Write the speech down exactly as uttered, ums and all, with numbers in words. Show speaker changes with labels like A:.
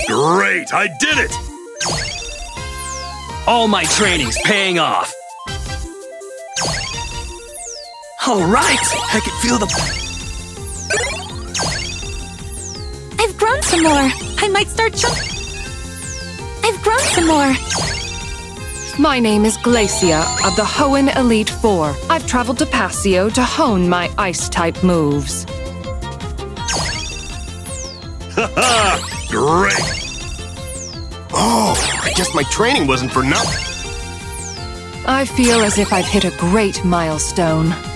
A: Great! I did it!
B: All my training's paying off. All right! I can feel the...
C: I've grown some more. I might start jump. I've grown some more.
D: My name is Glacia of the Hoenn Elite Four. I've traveled to Passio to hone my Ice-type moves.
A: Haha! Great!
E: Oh, I guess my training wasn't for nothing.
D: I feel as if I've hit a great milestone.